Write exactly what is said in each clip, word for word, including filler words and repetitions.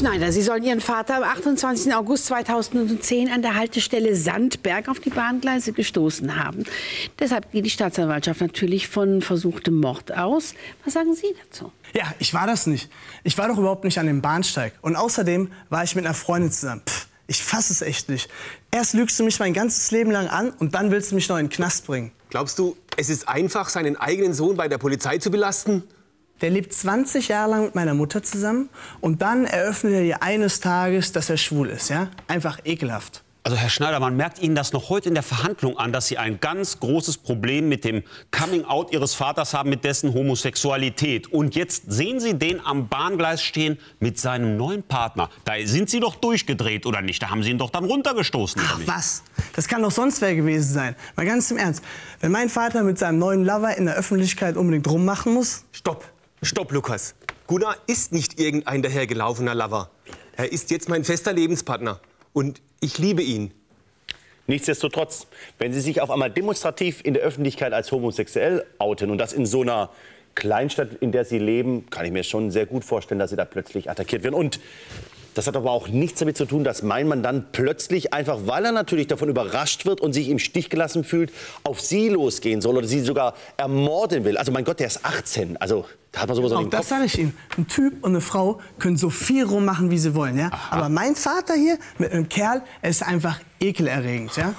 Schneider, Sie sollen Ihren Vater am achtundzwanzigsten August zweitausendzehn an der Haltestelle Sandberg auf die Bahngleise gestoßen haben. Deshalb geht die Staatsanwaltschaft natürlich von versuchtem Mord aus. Was sagen Sie dazu? Ja, ich war das nicht. Ich war doch überhaupt nicht an dem Bahnsteig. Und außerdem war ich mit einer Freundin zusammen. Pff, ich fasse es echt nicht. Erst lügst du mich mein ganzes Leben lang an und dann willst du mich noch in den Knast bringen. Glaubst du, es ist einfach, seinen eigenen Sohn bei der Polizei zu belasten? Der lebt zwanzig Jahre lang mit meiner Mutter zusammen und dann eröffnet er ihr eines Tages, dass er schwul ist, ja? Einfach ekelhaft. Also Herr Schneider, man merkt Ihnen das noch heute in der Verhandlung an, dass Sie ein ganz großes Problem mit dem Coming-out Ihres Vaters haben, mit dessen Homosexualität. Und jetzt sehen Sie den am Bahngleis stehen mit seinem neuen Partner. Da sind Sie doch durchgedreht, oder nicht? Da haben Sie ihn doch dann runtergestoßen, Ach, oder nicht? was? Das kann doch sonst wer gewesen sein. Mal ganz im Ernst. Wenn mein Vater mit seinem neuen Lover in der Öffentlichkeit unbedingt rummachen muss... Stopp. Stopp, Lukas. Gunnar ist nicht irgendein dahergelaufener Lover. Er ist jetzt mein fester Lebenspartner. Und ich liebe ihn. Nichtsdestotrotz, wenn Sie sich auf einmal demonstrativ in der Öffentlichkeit als homosexuell outen und das in so einer Kleinstadt, in der Sie leben, kann ich mir schon sehr gut vorstellen, dass Sie da plötzlich attackiert werden. Und das hat aber auch nichts damit zu tun, dass mein Mandant plötzlich einfach, weil er natürlich davon überrascht wird und sich im Stich gelassen fühlt, auf Sie losgehen soll oder Sie sogar ermorden will. Also mein Gott, der ist achtzehn. Also da hat man sowas Auch im das Kopf. sage ich Ihnen. Ein Typ und eine Frau können so viel rummachen, wie sie wollen, ja? Aber mein Vater hier mit einem Kerl, er ist einfach ekelerregend, ja?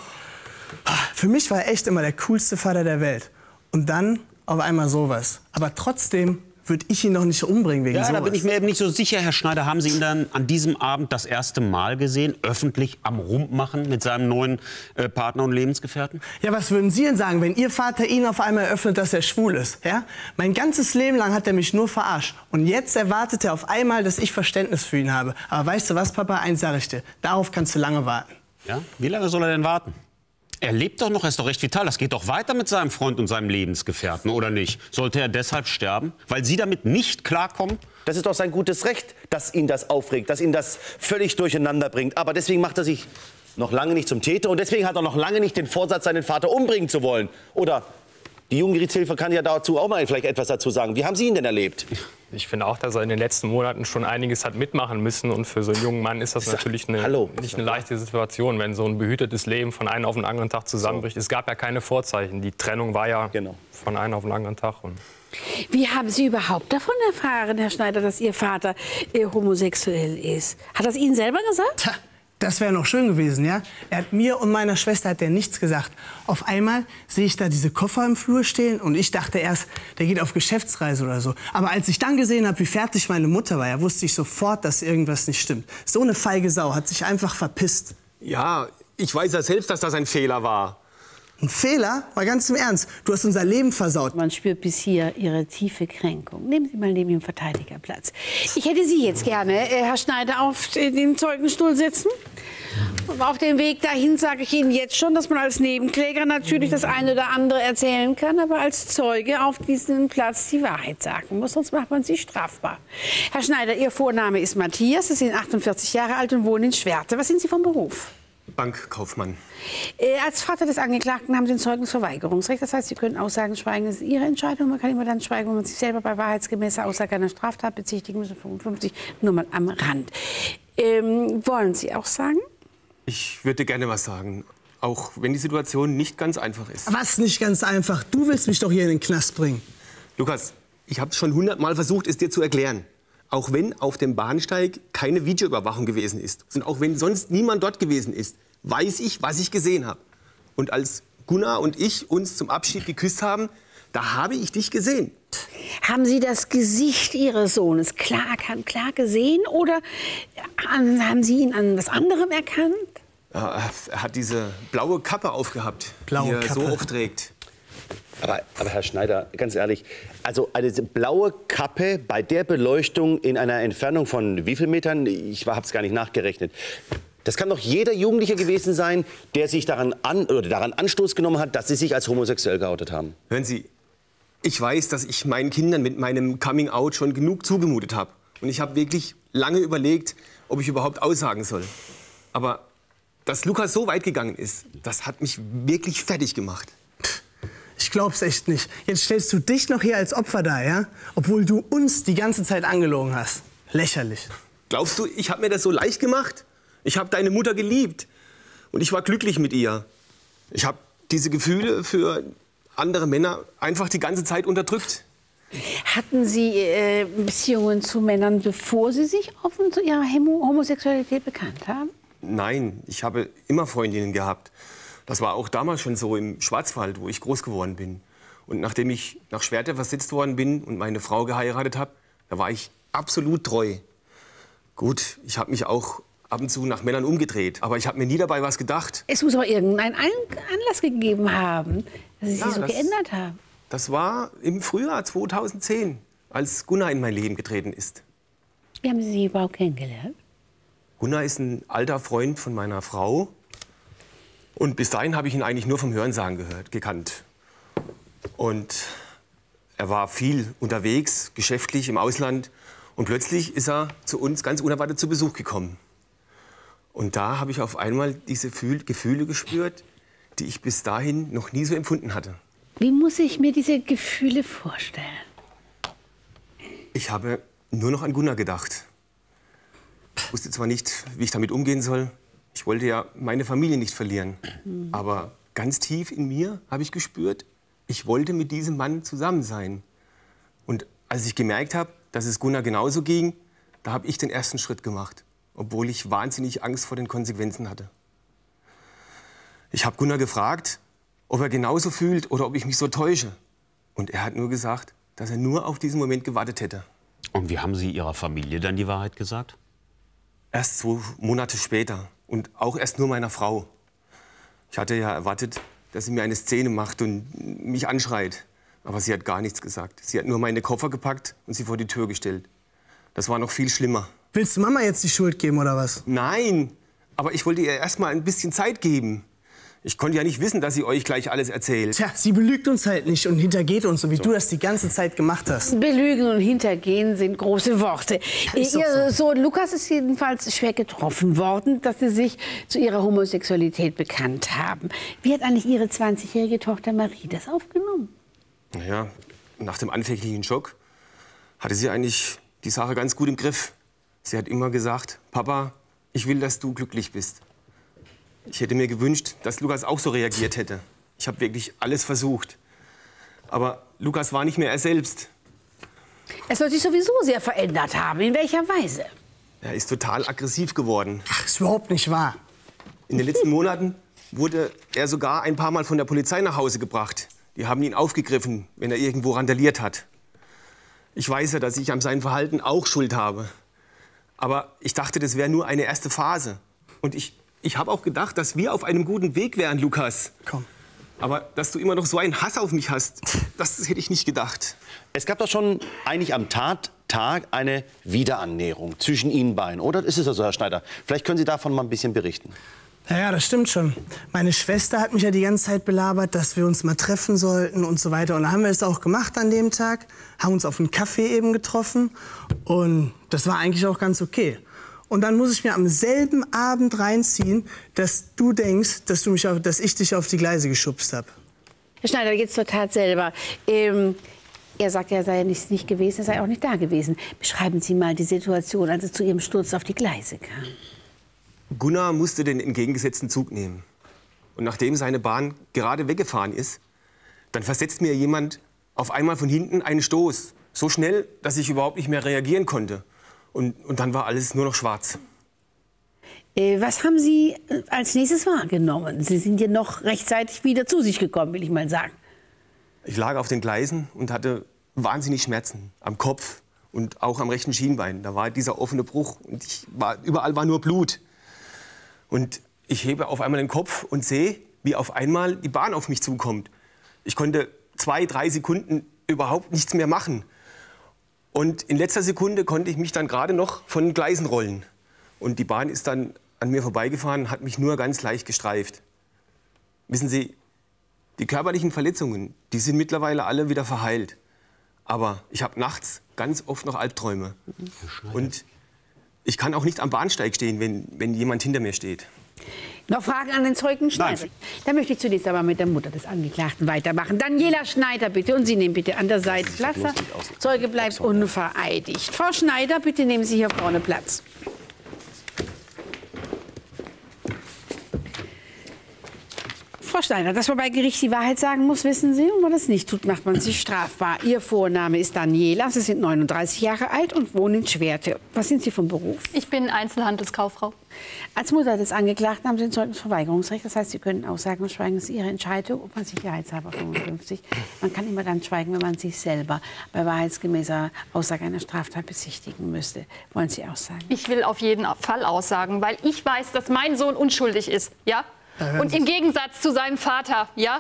Für mich war er echt immer der coolste Vater der Welt. Und dann auf einmal sowas. Aber trotzdem würde ich ihn noch nicht umbringen wegen Ja, sowas. da bin ich mir eben nicht so sicher, Herr Schneider. Haben Sie ihn dann an diesem Abend das erste Mal gesehen, öffentlich am Rumpmachen mit seinem neuen äh, Partner und Lebensgefährten? Ja, was würden Sie denn sagen, wenn Ihr Vater Ihnen auf einmal eröffnet, dass er schwul ist? Ja? Mein ganzes Leben lang hat er mich nur verarscht. Und jetzt erwartet er auf einmal, dass ich Verständnis für ihn habe. Aber weißt du was, Papa? Eins sage ich dir. Darauf kannst du lange warten. Ja? Wie lange soll er denn warten? Er lebt doch noch, er ist doch recht vital. Das geht doch weiter mit seinem Freund und seinem Lebensgefährten, oder nicht? Sollte er deshalb sterben, weil Sie damit nicht klarkommen? Das ist doch sein gutes Recht, dass ihn das aufregt, dass ihn das völlig durcheinander bringt. Aber deswegen macht er sich noch lange nicht zum Täter und deswegen hat er noch lange nicht den Vorsatz, seinen Vater umbringen zu wollen. Oder die Jugendgerichtshilfe kann ja dazu auch mal vielleicht etwas dazu sagen. Wie haben Sie ihn denn erlebt? Ich finde auch, dass er in den letzten Monaten schon einiges hat mitmachen müssen. Und für so einen jungen Mann ist das natürlich eine, Hallo. nicht eine leichte Situation, wenn so ein behütetes Leben von einem auf den anderen Tag zusammenbricht. Es gab ja keine Vorzeichen. Die Trennung war ja Genau. von einem auf den anderen Tag. Und Wie haben Sie überhaupt davon erfahren, Herr Schneider, dass Ihr Vater äh, homosexuell ist? Hat er es Ihnen selber gesagt? Tja, das wäre noch schön gewesen, ja? Er hat mir und meiner Schwester hat er nichts gesagt. Auf einmal sehe ich da diese Koffer im Flur stehen und ich dachte erst, der geht auf Geschäftsreise oder so. Aber als ich dann gesehen habe, wie fertig meine Mutter war, ja, wusste ich sofort, dass irgendwas nicht stimmt. So eine feige Sau hat sich einfach verpisst. Ja, ich weiß ja selbst, dass das ein Fehler war. Ein Fehler? Mal ganz im Ernst. Du hast unser Leben versaut. Man spürt bis hier Ihre tiefe Kränkung. Nehmen Sie mal neben dem Verteidiger Platz. Ich hätte Sie jetzt gerne, äh, Herr Schneider, auf den Zeugenstuhl sitzen. Auf dem Weg dahin sage ich Ihnen jetzt schon, dass man als Nebenkläger natürlich das eine oder andere erzählen kann, aber als Zeuge auf diesem Platz die Wahrheit sagen muss, sonst macht man Sie strafbar. Herr Schneider, Ihr Vorname ist Matthias, Sie sind achtundvierzig Jahre alt und wohnen in Schwerte. Was sind Sie vom Beruf? Bankkaufmann. Äh, als Vater des Angeklagten haben Sie ein Zeugnisverweigerungsrecht. Das heißt, Sie können Aussagen schweigen. Das ist Ihre Entscheidung. Man kann immer dann schweigen, wenn man sich selber bei wahrheitsgemäßer Aussage einer Straftat bezichtigen muss. fünfundfünfzig, nur mal am Rand. Ähm, wollen Sie auch sagen? Ich würde gerne was sagen. Auch wenn die Situation nicht ganz einfach ist. Was nicht ganz einfach? Du willst mich doch hier in den Knast bringen. Lukas, ich habe schon hundertmal versucht, es dir zu erklären. Auch wenn auf dem Bahnsteig keine Videoüberwachung gewesen ist und auch wenn sonst niemand dort gewesen ist, weiß ich, was ich gesehen habe. Und als Gunnar und ich uns zum Abschied geküsst haben, da habe ich dich gesehen. Haben Sie das Gesicht Ihres Sohnes klar, klar gesehen oder haben Sie ihn an was anderem erkannt? Ja, er hat diese blaue Kappe aufgehabt, Blaue die er Kappe. so oft trägt. Aber, aber Herr Schneider, ganz ehrlich, also eine blaue Kappe bei der Beleuchtung in einer Entfernung von wie viel Metern? Ich habe es gar nicht nachgerechnet. Das kann doch jeder Jugendliche gewesen sein, der sich daran, an, oder daran Anstoß genommen hat, dass sie sich als homosexuell geoutet haben. Hören Sie, ich weiß, dass ich meinen Kindern mit meinem Coming-out schon genug zugemutet habe. Und ich habe wirklich lange überlegt, ob ich überhaupt aussagen soll. Aber dass Lukas so weit gegangen ist, das hat mich wirklich fertig gemacht. Ich glaub's echt nicht. Jetzt stellst du dich noch hier als Opfer dar, ja? Obwohl du uns die ganze Zeit angelogen hast. Lächerlich. Glaubst du, ich habe mir das so leicht gemacht? Ich habe deine Mutter geliebt und ich war glücklich mit ihr. Ich habe diese Gefühle für andere Männer einfach die ganze Zeit unterdrückt. Hatten Sie äh, Beziehungen zu Männern, bevor Sie sich offen zu Ihrer Homo Homosexualität bekannt haben? Nein, ich habe immer Freundinnen gehabt. Das war auch damals schon so im Schwarzwald, wo ich groß geworden bin. Und nachdem ich nach Schwerte versetzt worden bin und meine Frau geheiratet habe, da war ich absolut treu. Gut, ich habe mich auch ab und zu nach Männern umgedreht, aber ich habe mir nie dabei was gedacht. Es muss aber irgendeinen Anlass gegeben haben, dass Sie Ja, sich so das- geändert haben. Das war im Frühjahr zweitausendzehn, als Gunnar in mein Leben getreten ist. Wie haben Sie sie überhaupt kennengelernt? Gunnar ist ein alter Freund von meiner Frau. Und bis dahin habe ich ihn eigentlich nur vom Hörensagen gehört, gekannt. Und er war viel unterwegs, geschäftlich im Ausland. Und plötzlich ist er zu uns ganz unerwartet zu Besuch gekommen. Und da habe ich auf einmal diese Fühl- Gefühle gespürt, die ich bis dahin noch nie so empfunden hatte. Wie muss ich mir diese Gefühle vorstellen? Ich habe nur noch an Gunnar gedacht. Ich wusste zwar nicht, wie ich damit umgehen soll. Ich wollte ja meine Familie nicht verlieren. Aber ganz tief in mir habe ich gespürt, ich wollte mit diesem Mann zusammen sein. Und als ich gemerkt habe, dass es Gunnar genauso ging, da habe ich den ersten Schritt gemacht. Obwohl ich wahnsinnig Angst vor den Konsequenzen hatte. Ich habe Gunnar gefragt, ob er genauso fühlt oder ob ich mich so täusche. Und er hat nur gesagt, dass er nur auf diesen Moment gewartet hätte. Und wie haben Sie Ihrer Familie dann die Wahrheit gesagt? Erst zwei Monate später und auch erst nur meiner Frau. Ich hatte ja erwartet, dass sie mir eine Szene macht und mich anschreit. Aber sie hat gar nichts gesagt. Sie hat nur meine Koffer gepackt und sie vor die Tür gestellt. Das war noch viel schlimmer. Willst du Mama jetzt die Schuld geben, oder was? Nein, aber ich wollte ihr erst mal ein bisschen Zeit geben. Ich konnte ja nicht wissen, dass sie euch gleich alles erzählt. Tja, sie belügt uns halt nicht und hintergeht uns, so wie du das die ganze Zeit gemacht hast. Belügen und Hintergehen sind große Worte. ist doch Ihr so. Sohn Lukas ist jedenfalls schwer getroffen worden, dass Sie sich zu Ihrer Homosexualität bekannt haben. Wie hat eigentlich Ihre zwanzigjährige Tochter Marie das aufgenommen? Naja, nach dem anfänglichen Schock hatte sie eigentlich die Sache ganz gut im Griff. Sie hat immer gesagt, Papa, ich will, dass du glücklich bist. Ich hätte mir gewünscht, dass Lukas auch so reagiert hätte. Ich habe wirklich alles versucht. Aber Lukas war nicht mehr er selbst. Es soll sich sowieso sehr verändert haben. In welcher Weise? Er ist total aggressiv geworden. Ach, ist überhaupt nicht wahr. In den letzten Monaten wurde er sogar ein paar Mal von der Polizei nach Hause gebracht. Die haben ihn aufgegriffen, wenn er irgendwo randaliert hat. Ich weiß ja, dass ich an seinem Verhalten auch Schuld habe. Aber ich dachte, das wäre nur eine erste Phase. Und ich, ich habe auch gedacht, dass wir auf einem guten Weg wären, Lukas. Komm. Aber dass du immer noch so einen Hass auf mich hast, das hätte ich nicht gedacht. Es gab doch schon eigentlich am Tattag eine Wiederannäherung zwischen Ihnen beiden, oder? Ist es so, Herr Schneider? Vielleicht können Sie davon mal ein bisschen berichten. Ja, ja, das stimmt schon. Meine Schwester hat mich ja die ganze Zeit belabert, dass wir uns mal treffen sollten und so weiter. Und dann haben wir es auch gemacht an dem Tag, haben uns auf einen Kaffee eben getroffen. Und das war eigentlich auch ganz okay. Und dann muss ich mir am selben Abend reinziehen, dass du denkst, dass, du mich auf, dass ich dich auf die Gleise geschubst habe. Herr Schneider, jetzt zur Tat selber. Ähm, er sagt, er sei nicht, nicht gewesen, er sei auch nicht da gewesen. Beschreiben Sie mal die Situation, als es zu Ihrem Sturz auf die Gleise kam. Gunnar musste den entgegengesetzten Zug nehmen. Und nachdem seine Bahn gerade weggefahren ist, dann versetzt mir jemand auf einmal von hinten einen Stoß. So schnell, dass ich überhaupt nicht mehr reagieren konnte. Und, und dann war alles nur noch schwarz. Äh, was haben Sie äh, als nächstes wahrgenommen? Sie sind ja noch rechtzeitig wieder zu sich gekommen, will ich mal sagen. Ich lag auf den Gleisen und hatte wahnsinnig Schmerzen am Kopf und auch am rechten Schienbein. Da war dieser offene Bruch und ich war, überall war nur Blut. Und ich hebe auf einmal den Kopf und sehe, wie auf einmal die Bahn auf mich zukommt. Ich konnte zwei, drei Sekunden überhaupt nichts mehr machen. Und in letzter Sekunde konnte ich mich dann gerade noch von den Gleisen rollen. Und die Bahn ist dann an mir vorbeigefahren, hat mich nur ganz leicht gestreift. Wissen Sie, die körperlichen Verletzungen, die sind mittlerweile alle wieder verheilt. Aber ich habe nachts ganz oft noch Albträume. Und ich kann auch nicht am Bahnsteig stehen, wenn, wenn jemand hinter mir steht. Noch Fragen an den Zeugen Schneider? Nein. Dann möchte ich zunächst aber mit der Mutter des Angeklagten weitermachen. Daniela Schneider, bitte. Und Sie nehmen bitte an der Seite Platz. Zeuge bleibt unvereidigt. Frau Schneider, bitte nehmen Sie hier vorne Platz. Frau Schneider, dass man bei Gericht die Wahrheit sagen muss, wissen Sie. Und wenn man das nicht tut, macht man sich strafbar. Ihr Vorname ist Daniela, Sie sind neununddreißig Jahre alt und wohnen in Schwerte. Was sind Sie vom Beruf? Ich bin Einzelhandelskauffrau. Als Mutter des Angeklagten haben Sie ein Zeugnisverweigerungsrecht. Das heißt, Sie können aussagen und schweigen. Das ist Ihre Entscheidung, ob man sicherheitshalber fünfundfünfzig. Man kann immer dann schweigen, wenn man sich selber bei wahrheitsgemäßer Aussage einer Straftat besichtigen müsste. Wollen Sie aussagen? Ich will auf jeden Fall aussagen, weil ich weiß, dass mein Sohn unschuldig ist. Ja? Und im Gegensatz zu seinem Vater, ja?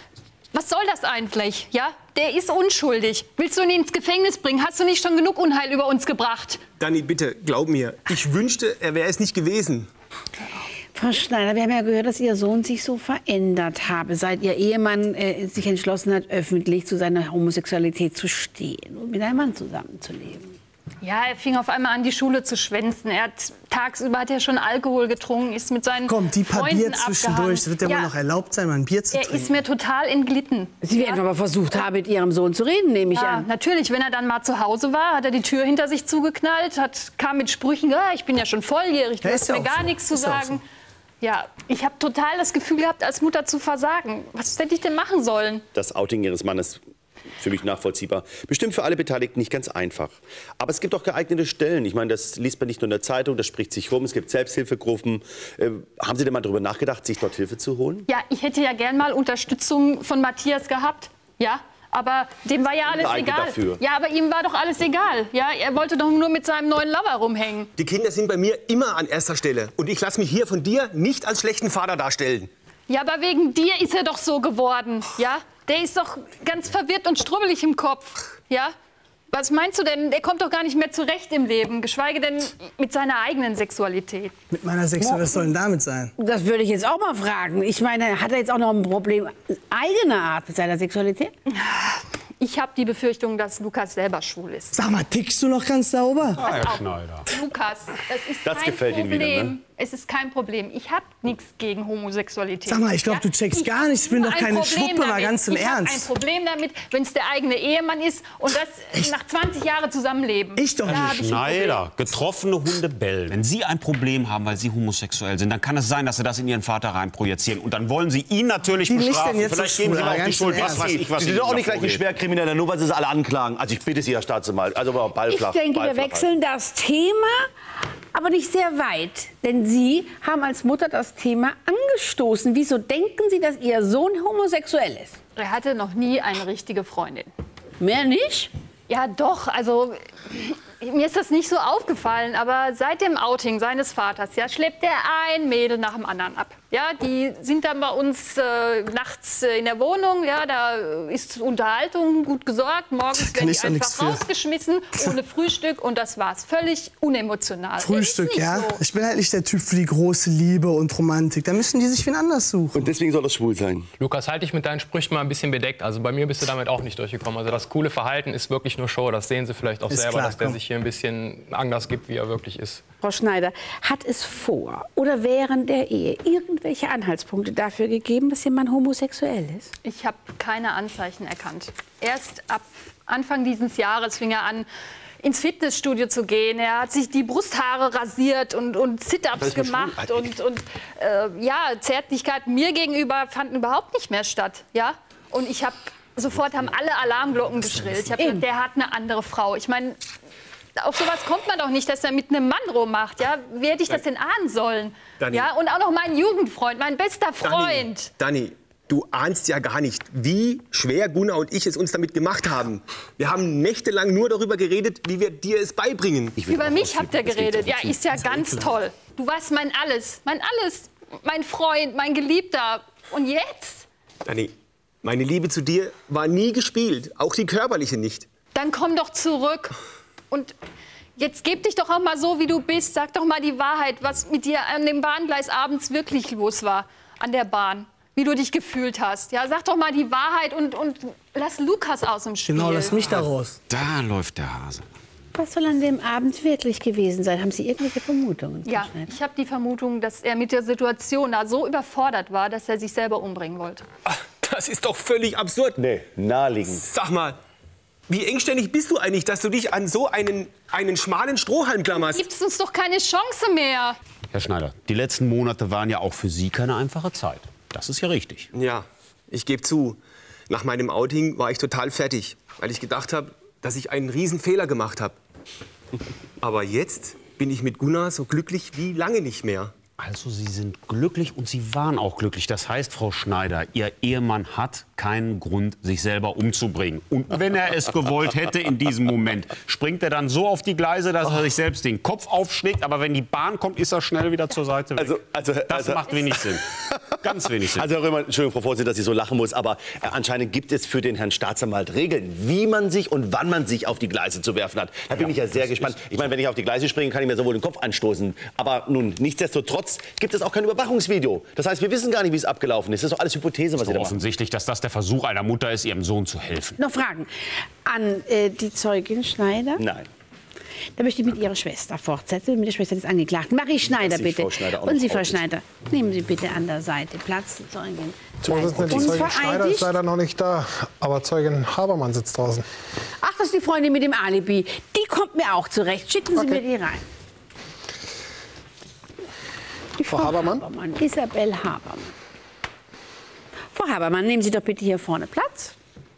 Was soll das eigentlich, ja? Der ist unschuldig. Willst du ihn ins Gefängnis bringen? Hast du nicht schon genug Unheil über uns gebracht? Dani, bitte, glaub mir, ich wünschte, er wäre es nicht gewesen. Frau Schneider, wir haben ja gehört, dass Ihr Sohn sich so verändert habe, seit Ihr Ehemann äh, sich entschlossen hat, öffentlich zu seiner Homosexualität zu stehen und mit einem Mann zusammenzuleben. Ja, er fing auf einmal an, die Schule zu schwänzen. Er hat tagsüber hat er schon Alkohol getrunken, ist mit seinen Komm, die paar Freunden Bier zwischendurch, das wird ja, ja wohl noch erlaubt sein, mal ein Bier zu Er trinken. ist mir total entglitten. Sie werden aber versucht haben, mit Ihrem Sohn zu reden, nehme ich Ja, an. natürlich, wenn er dann mal zu Hause war, hat er die Tür hinter sich zugeknallt, hat, kam mit Sprüchen, ja, ich bin ja schon volljährig, du Ja, hast ist ja mir auch gar so. nichts zu Ist ja auch sagen. Ja, ich habe total das Gefühl gehabt, als Mutter zu versagen. Was hätte ich denn machen sollen? Das Outing Ihres Mannes für mich nachvollziehbar. Bestimmt für alle Beteiligten nicht ganz einfach. Aber es gibt auch geeignete Stellen. Ich meine, das liest man nicht nur in der Zeitung, das spricht sich rum. Es gibt Selbsthilfegruppen. Äh, haben Sie denn mal darüber nachgedacht, sich dort Hilfe zu holen? Ja, ich hätte ja gern mal Unterstützung von Matthias gehabt. Ja, aber dem war ja alles Geeignet egal. dafür. Ja, aber ihm war doch alles egal. Ja, er wollte doch nur mit seinem neuen Lover rumhängen. Die Kinder sind bei mir immer an erster Stelle. Und ich lasse mich hier von dir nicht als schlechten Vater darstellen. Ja, aber wegen dir ist er doch so geworden. Ja, der ist doch ganz verwirrt und strubbelig im Kopf. Ja, was meinst du denn? Der kommt doch gar nicht mehr zurecht im Leben, geschweige denn mit seiner eigenen Sexualität. Mit meiner Sexualität, was soll denn damit sein? Das würde ich jetzt auch mal fragen. Ich meine, hat er jetzt auch noch ein Problem eigener Art mit seiner Sexualität? Ich habe die Befürchtung, dass Lukas selber schwul ist. Sag mal, tickst du noch ganz sauber? Ah, Herr Schneider. Lukas, das ist Das kein gefällt Ihnen Problem. wieder, ne? Es ist kein Problem. Ich habe nichts gegen Homosexualität. Sag mal, ich glaube, du checkst Ich gar hab nichts. Ich bin nur doch ein keine Problem Schwuppe, mal damit. ganz im ich hab Ernst. ein Problem damit, wenn es der eigene Ehemann ist und das nach zwanzig Jahren zusammenleben. Ich doch Da nicht. hab ich ein Schneider, getroffene Hunde bellen. Wenn Sie ein Problem haben, weil Sie homosexuell sind, dann kann es sein, dass Sie das in Ihren Vater reinprojizieren. Und dann wollen Sie ihn natürlich Wie liegt denn bestrafen. jetzt Vielleicht so geben Sie schwul, mal auch die ganz Schuld. im Was Ernst. weiß ich, was Sie Ihnen sind auch da nicht gleich ein vorgeht. Schwerkrimineller, nur weil Sie sie alle anklagen. Also ich bitte Sie, Herr Staatsanwalt. Also aber Ball flach. Ich denke, Ball wir flach wechseln das Thema, aber nicht sehr weit. Denn Sie haben als Mutter das Thema angestoßen. Wieso denken Sie, dass Ihr Sohn homosexuell ist? Er hatte noch nie eine richtige Freundin. Mehr nicht? Ja, doch. Also mir ist das nicht so aufgefallen, aber seit dem Outing seines Vaters, ja, schleppt er ein Mädel nach dem anderen ab. Ja, die sind dann bei uns äh, nachts äh, in der Wohnung. Ja, da ist Unterhaltung gut gesorgt. Morgens kann werden ich die doch nichts einfach für. rausgeschmissen ohne Frühstück und das war's. Völlig unemotional. Frühstück, ist nicht ja? So. Ich bin halt nicht der Typ für die große Liebe und Romantik. Da müssen die sich wen anders suchen. Und deswegen soll das schwul sein. Lukas, halte dich mit deinen Sprüchen mal ein bisschen bedeckt. Also bei mir bist du damit auch nicht durchgekommen. Also das coole Verhalten ist wirklich nur Show. Das sehen Sie vielleicht auch Ist selber, klar, dass der komm. sich hier ein bisschen anders gibt, wie er wirklich ist. Frau Schneider, hat es vor oder während der Ehe irgendwelche Anhaltspunkte dafür gegeben, dass Ihr Mann homosexuell ist? Ich habe keine Anzeichen erkannt. Erst ab Anfang dieses Jahres fing er an, ins Fitnessstudio zu gehen. Er hat sich die Brusthaare rasiert und, und Sit-ups gemacht. Und, und äh, ja, Zärtlichkeit mir gegenüber fanden überhaupt nicht mehr statt. Ja? Und ich habe sofort haben alle Alarmglocken geschrillt. Ich habe gedacht, der hat eine andere Frau. Ich meine, auf sowas kommt man doch nicht, dass er mit einem Mann rummacht. Ja? Wie hätte ich das denn ahnen sollen? Dani. Ja? Und auch noch mein Jugendfreund, mein bester Freund. Dani, Dani, du ahnst ja gar nicht, wie schwer Gunnar und ich es uns damit gemacht haben. Wir haben nächtelang nur darüber geredet, wie wir dir es beibringen. Über mich habt ihr geredet. Ja, ist ja ganz toll. Du warst mein Alles, mein Alles, mein Freund, mein Geliebter. Und jetzt? Dani, meine Liebe zu dir war nie gespielt, auch die körperliche nicht. Dann komm doch zurück. Und jetzt geb dich doch auch mal so, wie du bist. Sag doch mal die Wahrheit, was mit dir an dem Bahngleis abends wirklich los war. An der Bahn. Wie du dich gefühlt hast. Ja, sag doch mal die Wahrheit und, und lass Lukas aus dem Spiel. Genau, lass mich da raus. Da läuft der Hase. Was soll an dem Abend wirklich gewesen sein? Haben Sie irgendwelche Vermutungen? Ja, ich habe die Vermutung, dass er mit der Situation da so überfordert war, dass er sich selber umbringen wollte. Ach, das ist doch völlig absurd. Nee, naheliegend. Sag mal, wie engständig bist du eigentlich, dass du dich an so einen, einen schmalen Strohhalm klammerst? Gibt es uns doch keine Chance mehr. Herr Schneider, die letzten Monate waren ja auch für Sie keine einfache Zeit. Das ist ja richtig. Ja, ich gebe zu. Nach meinem Outing war ich total fertig, weil ich gedacht habe, dass ich einen riesen Fehler gemacht habe. Aber jetzt bin ich mit Gunnar so glücklich wie lange nicht mehr. Also Sie sind glücklich und Sie waren auch glücklich. Das heißt, Frau Schneider, Ihr Ehemann hat keinen Grund, sich selber umzubringen. Und wenn er es gewollt hätte in diesem Moment, springt er dann so auf die Gleise, dass er sich selbst den Kopf aufschlägt. Aber wenn die Bahn kommt, ist er schnell wieder zur Seite weg. Also, also, das also, macht wenig Sinn. Ganz wenig Sinn. Also Herr Römer, Entschuldigung, Frau Vorsitzende, dass ich so lachen muss, aber äh, anscheinend gibt es für den Herrn Staatsanwalt Regeln, wie man sich und wann man sich auf die Gleise zu werfen hat. Da bin ja, ich ja sehr gespannt. Ich meine, wenn ich auf die Gleise springe, kann ich mir sowohl den Kopf anstoßen. Aber nun, nichtsdestotrotz gibt es auch kein Überwachungsvideo. Das heißt, wir wissen gar nicht, wie es abgelaufen ist. Das ist doch alles Hypothese, was Sie da machen. Offensichtlich, dass das der Versuch einer Mutter ist, ihrem Sohn zu helfen. Noch Fragen an äh, die Zeugin Schneider? Nein. Da möchte ich mit Ihrer Schwester fortsetzen, mit der Schwester des Angeklagten. Marie Schneider, Sie, bitte. Frau Schneider, auch Und Sie, noch Frau outet. Schneider, nehmen Sie bitte an der Seite Platz. Die Zeugin. Vorsitzende, die Zeugin Schneider ist leider noch nicht da, aber Zeugin Habermann sitzt draußen. Ach, das ist die Freundin mit dem Alibi. Die kommt mir auch zurecht. Schicken Sie Okay. mir die rein. Die Frau Habermann? Habermann. Isabel Habermann. Frau Habermann, nehmen Sie doch bitte hier vorne Platz.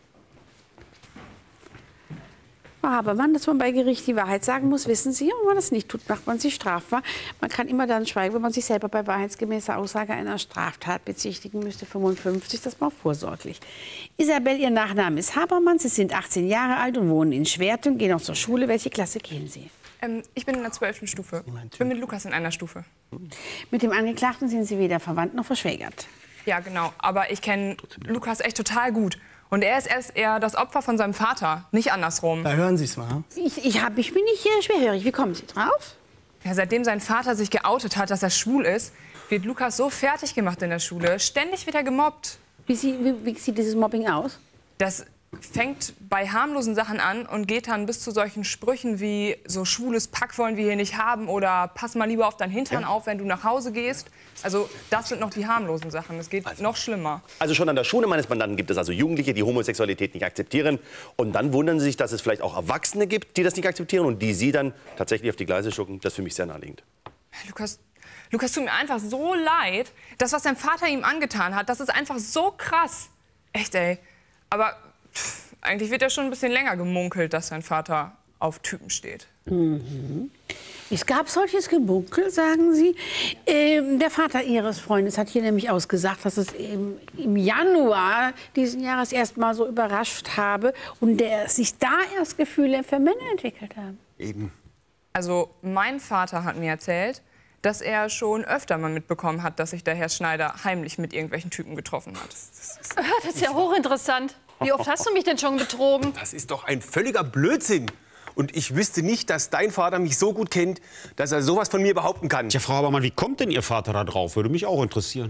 Frau Habermann, dass man bei Gericht die Wahrheit sagen muss, wissen Sie. Und wenn man das nicht tut, macht man sich strafbar. Man kann immer dann schweigen, wenn man sich selber bei wahrheitsgemäßer Aussage einer Straftat bezichtigen müsste. fünfundfünfzig, das war vorsorglich. Isabel, Ihr Nachname ist Habermann. Sie sind achtzehn Jahre alt und wohnen in Schwertung, gehen auch zur Schule. Welche Klasse gehen Sie? Ähm, ich bin in der zwölften Stufe. Ich bin mit Lukas in einer Stufe. Mit dem Angeklagten sind Sie weder verwandt noch verschwägert. Ja, genau. Aber ich kenne Lukas echt total gut. Und er ist erst eher das Opfer von seinem Vater, nicht andersrum. Da hören Sie es mal. Ich, ich, hab, ich bin nicht äh, schwerhörig. Wie kommen Sie drauf? Ja, seitdem sein Vater sich geoutet hat, dass er schwul ist, wird Lukas so fertig gemacht in der Schule. Ständig wird er gemobbt. Wie, sie, wie, wie sieht dieses Mobbing aus? Das fängt bei harmlosen Sachen an und geht dann bis zu solchen Sprüchen wie so schwules Pack wollen wir hier nicht haben oder pass mal lieber auf deinen Hintern ja. auf, wenn du nach Hause gehst. Also das sind noch die harmlosen Sachen. Es geht also, noch schlimmer. Also schon an der Schule meines Mandanten gibt es also Jugendliche, die Homosexualität nicht akzeptieren. Und dann wundern sie sich, dass es vielleicht auch Erwachsene gibt, die das nicht akzeptieren und die sie dann tatsächlich auf die Gleise schucken. Das ist für mich sehr naheliegend. Lukas, Lukas tut mir einfach so leid. Das, was sein Vater ihm angetan hat, das ist einfach so krass. Echt, ey. Aber pff, eigentlich wird ja schon ein bisschen länger gemunkelt, dass sein Vater auf Typen steht. Mhm. Es gab solches Gemunkel, sagen Sie. Ähm, der Vater Ihres Freundes hat hier nämlich ausgesagt, dass es im, im Januar diesen Jahres erst mal so überrascht habe und der sich da erst Gefühle für Männer entwickelt haben. Eben. Also mein Vater hat mir erzählt, dass er schon öfter mal mitbekommen hat, dass sich der Herr Schneider heimlich mit irgendwelchen Typen getroffen hat. Das ist, das ist ja hochinteressant. Wie oft hast du mich denn schon betrogen? Das ist doch ein völliger Blödsinn. Und ich wüsste nicht, dass dein Vater mich so gut kennt, dass er sowas von mir behaupten kann. Tja, Frau Habermann, wie kommt denn Ihr Vater da drauf? Würde mich auch interessieren.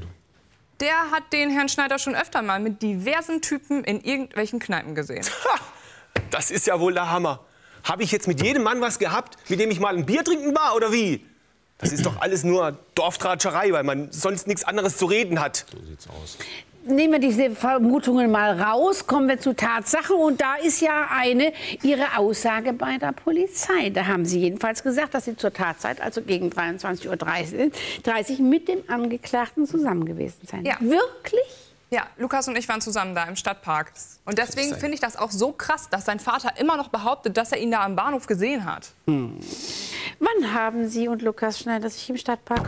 Der hat den Herrn Schneider schon öfter mal mit diversen Typen in irgendwelchen Kneipen gesehen. Ha, das ist ja wohl der Hammer. Habe ich jetzt mit jedem Mann was gehabt, mit dem ich mal ein Bier trinken war, oder wie? Das ist doch alles nur Dorftratscherei, weil man sonst nichts anderes zu reden hat. So sieht's aus. Nehmen wir diese Vermutungen mal raus, kommen wir zu Tatsachen. Und da ist ja eine, Ihre Aussage bei der Polizei. Da haben Sie jedenfalls gesagt, dass Sie zur Tatzeit, also gegen dreiundzwanzig Uhr dreißig, mit dem Angeklagten zusammen gewesen seien. Ja. Wirklich? Ja, Lukas und ich waren zusammen da im Stadtpark. Und deswegen finde ich das auch so krass, dass sein Vater immer noch behauptet, dass er ihn da am Bahnhof gesehen hat. Hm. Wann haben Sie und Lukas Schneider sich im Stadtpark